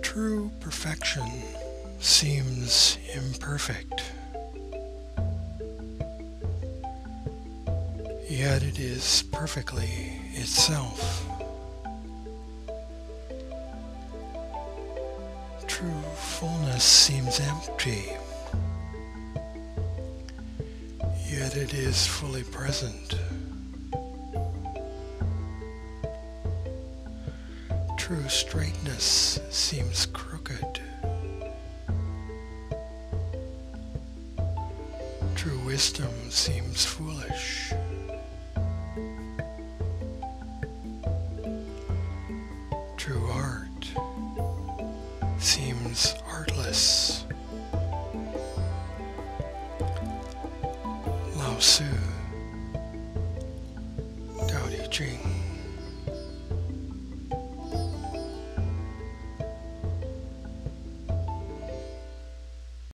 True perfection seems imperfect, yet it is perfectly itself. True fullness seems empty, yet it is fully present. True straightness seems crooked. True wisdom seems foolish. True art seems artless. Lao-tzu, Tao Te Ching.